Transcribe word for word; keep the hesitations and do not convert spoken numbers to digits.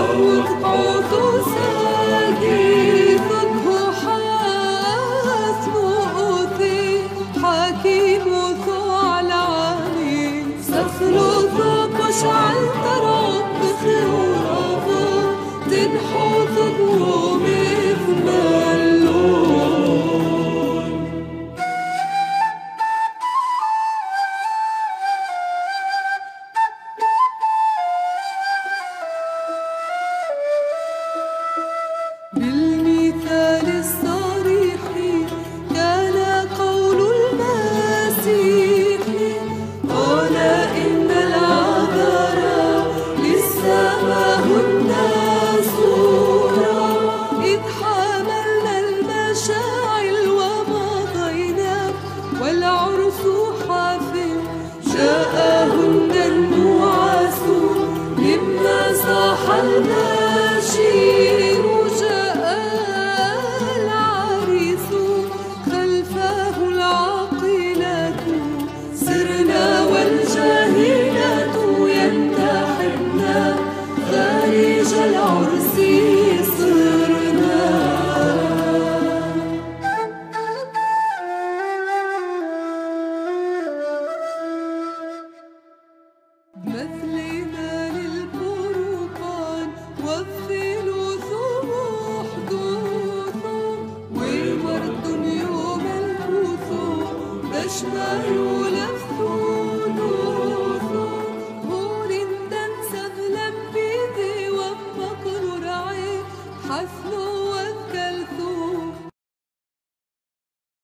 بالمثال الصريح كان قول المسيح قال إن العذراء للسماء الناسورة إذ حملنا المشاعل ومضينا والعرس حافل جاءهن النعاس مما صاح الماشير جاء العريس خلفه العاقلة سرنا والجاهلة ينتحبن خارج العرس صرنا مثلنا للبرقان والثلوث محدوث وورد يوم الكثور تشمل